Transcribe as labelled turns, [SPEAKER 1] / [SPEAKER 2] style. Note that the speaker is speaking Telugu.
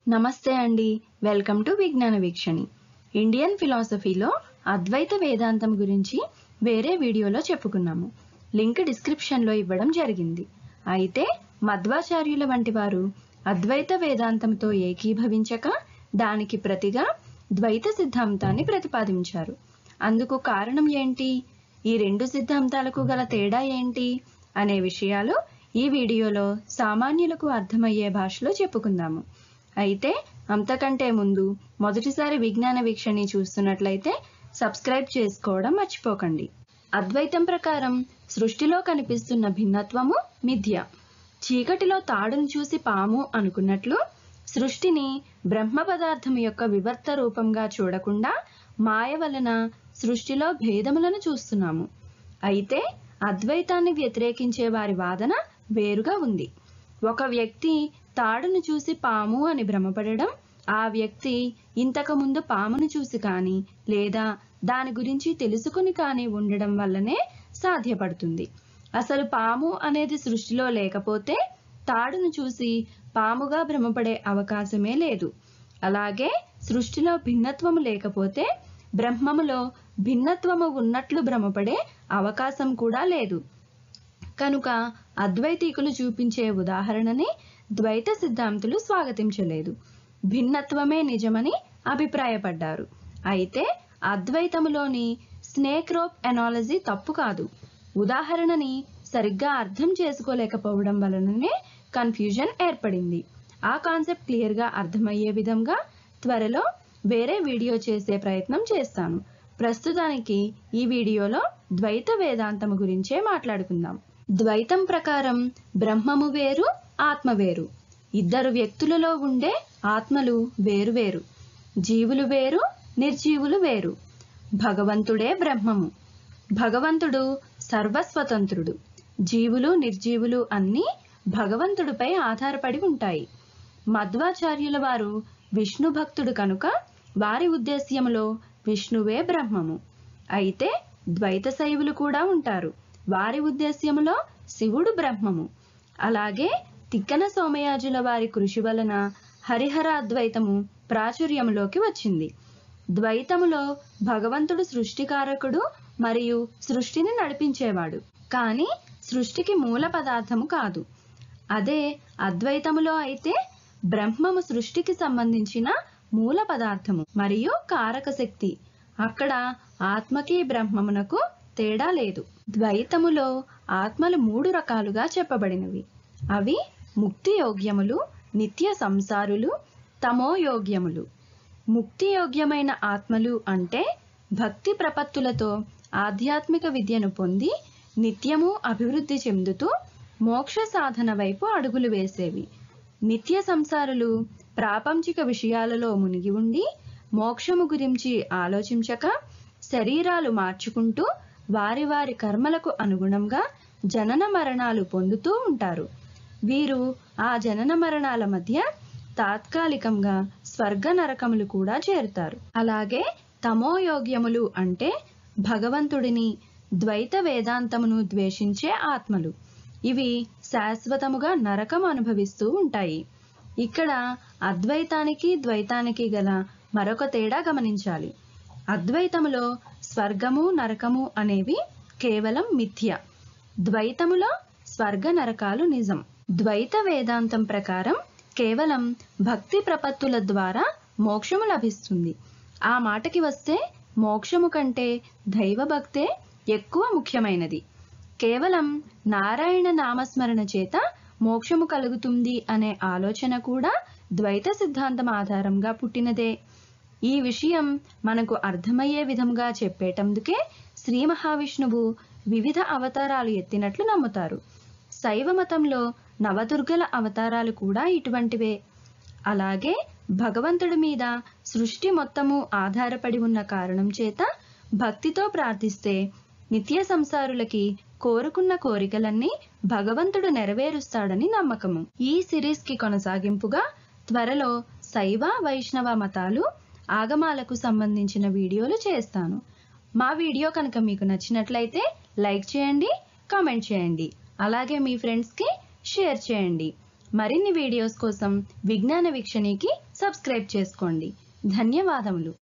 [SPEAKER 1] నమస్తే అండి. వెల్కమ్ టు విజ్ఞాన వీక్షణి. ఇండియన్ ఫిలాసఫీలో అద్వైత వేదాంతం గురించి వేరే వీడియోలో చెప్పుకున్నాము. లింక్ డిస్క్రిప్షన్లో ఇవ్వడం జరిగింది. అయితే మధ్వాచార్యుల వంటి వారు అద్వైత వేదాంతంతో ఏకీభవించక దానికి ప్రతిగా ద్వైత సిద్ధాంతాన్ని ప్రతిపాదించారు. అందుకు కారణం ఏంటి? ఈ రెండు సిద్ధాంతాలకు గల తేడా ఏంటి అనే విషయాలు ఈ వీడియోలో సామాన్యులకు అర్థమయ్యే భాషలో చెప్పుకుందాము. అయితే అంతకంటే ముందు మొదటిసారి విజ్ఞాన వీక్షణి చూస్తున్నట్లయితే సబ్స్క్రైబ్ చేసుకోవడం మర్చిపోకండి. అద్వైతం ప్రకారం సృష్టిలో కనిపిస్తున్న భిన్నత్వము మిథ్య. చీకటిలో తాడును చూసి పాము అనుకున్నట్లు సృష్టిని బ్రహ్మ పదార్థం యొక్క వివర్త రూపంగా చూడకుండా మాయ వలన సృష్టిలో భేదములను చూస్తున్నాము. అయితే అద్వైతాన్ని వ్యతిరేకించే వారి వాదన వేరుగా ఉంది. ఒక వ్యక్తి తాడును చూసి పాము అని భ్రమపడడం ఆ వ్యక్తి ఇంతకు ముందు పామును చూసి కానీ లేదా దాని గురించి తెలుసుకుని కానీ ఉండడం వల్లనే సాధ్యపడుతుంది. అసలు పాము అనేది సృష్టిలో లేకపోతే తాడును చూసి పాముగా భ్రమపడే అవకాశమే లేదు. అలాగే సృష్టిలో భిన్నత్వము లేకపోతే బ్రహ్మములో భిన్నత్వము ఉన్నట్లు భ్రమపడే అవకాశం కూడా లేదు. కనుక అద్వైతీకులు చూపించే ఉదాహరణని ద్వైత సిద్ధాంతులు స్వాగతించలేదు. భిన్నత్వమే నిజమని అభిప్రాయపడ్డారు. అయితే అద్వైతములోని స్నేక్ రోప్ ఎనాలజీ తప్పు కాదు. ఉదాహరణని సరిగ్గా అర్థం చేసుకోలేకపోవడం వలననే కన్ఫ్యూజన్ ఏర్పడింది. ఆ కాన్సెప్ట్ క్లియర్గా అర్థమయ్యే విధంగా త్వరలో వేరే వీడియో చేసే ప్రయత్నం చేస్తాను. ప్రస్తుతానికి ఈ వీడియోలో ద్వైత వేదాంతము గురించే మాట్లాడుకుందాం. ద్వైతం ప్రకారం బ్రహ్మము వేరు, ఆత్మ వేరు. ఇద్దరు వ్యక్తులలో ఉండే ఆత్మలు వేరువేరు. జీవులు వేరు, నిర్జీవులు వేరు. భగవంతుడే బ్రహ్మము. భగవంతుడు సర్వస్వతంత్రుడు. జీవులు నిర్జీవులు అన్నీ భగవంతుడిపై ఆధారపడి ఉంటాయి. మధ్వాచార్యుల వారు విష్ణు భక్తుడు కనుక వారి ఉద్దేశ్యములో విష్ణువే బ్రహ్మము. అయితే ద్వైత శైవులు కూడా ఉంటారు. వారి ఉద్దేశ్యములో శివుడు బ్రహ్మము. అలాగే తిక్కన సోమయాజుల వారి కృషి వలన హరిహర అద్వైతము ప్రాచుర్యములోకి వచ్చింది. ద్వైతములో భగవంతుడు సృష్టికారకుడు మరియు సృష్టిని నడిపించేవాడు, కానీ సృష్టికి మూల పదార్థము కాదు. అదే అద్వైతములో అయితే బ్రహ్మము సృష్టికి సంబంధించిన మూల పదార్థము మరియు కారక శక్తి. అక్కడ ఆత్మకి బ్రహ్మమునకు తేడా లేదు. ద్వైతములో ఆత్మలు 3 రకాలుగా చెప్పబడినవి. అవి ముక్తి యోగ్యములు, నిత్య సంసారులు, తమోయోగ్యములు. ముక్తి యోగ్యమైన ఆత్మలు అంటే భక్తి ప్రపత్తులతో ఆధ్యాత్మిక విద్యను పొంది నిత్యము అభివృద్ధి చెందుతూ మోక్ష సాధన వైపు అడుగులు వేసేవి. నిత్య సంసారులు ప్రాపంచిక విషయాలలో మునిగి ఉండి మోక్షము గురించి ఆలోచించక శరీరాలు మార్చుకుంటూ వారి వారి కర్మలకు అనుగుణంగా జనన మరణాలు పొందుతూ ఉంటారు. వీరు ఆ జనన మరణాల మధ్య తాత్కాలికంగా స్వర్గ నరకములు కూడా చేరుతారు. అలాగే తమోయోగ్యములు అంటే భగవంతుడిని, ద్వైత వేదాంతమును ద్వేషించే ఆత్మలు. ఇవి శాశ్వతముగా నరకం అనుభవిస్తూ ఉంటాయి. ఇక్కడ అద్వైతానికి ద్వైతానికి గల మరొక తేడా గమనించాలి. అద్వైతములో స్వర్గము నరకము అనేవి కేవలం మిథ్య. ద్వైతములో స్వర్గ నరకాలు నిజం. ద్వైత వేదాంతం ప్రకారం కేవలం భక్తి ప్రపత్తుల ద్వారా మోక్షము లభిస్తుంది. ఆ మాటకి వస్తే మోక్షము కంటే దైవభక్తే ఎక్కువ ముఖ్యమైనది. కేవలం నారాయణ నామస్మరణ చేత మోక్షము కలుగుతుంది అనే ఆలోచన కూడా ద్వైత సిద్ధాంతం ఆధారంగా పుట్టినదే. ఈ విషయం మనకు అర్థమయ్యే విధంగా చెప్పేటందుకే శ్రీ మహావిష్ణువు వివిధ అవతారాలు ఎత్తినట్లు నమ్ముతారు. శైవ మతంలో నవదుర్గల అవతారాలు కూడా ఇటువంటివే. అలాగే భగవంతుడి మీద సృష్టి మొత్తము ఆధారపడి ఉన్న కారణం చేత భక్తితో ప్రార్థిస్తే నిత్య సంసారులకి కోరుకున్న కోరికలన్నీ భగవంతుడు నెరవేరుస్తాడని నమ్మకము. ఈ సిరీస్ కి కొనసాగింపుగా త్వరలో శైవ వైష్ణవ మతాలు ఆగమాలకు సంబంధించిన వీడియోలు చేస్తాను. మా వీడియో కనుక మీకు నచ్చినట్లయితే లైక్ చేయండి, కామెంట్ చేయండి. అలాగే మీ ఫ్రెండ్స్కి షేర్ చేయండి. మరిన్ని వీడియోస్ కోసం విజ్ఞాన వీక్షణికి సబ్స్క్రైబ్ చేసుకోండి. ధన్యవాదములు.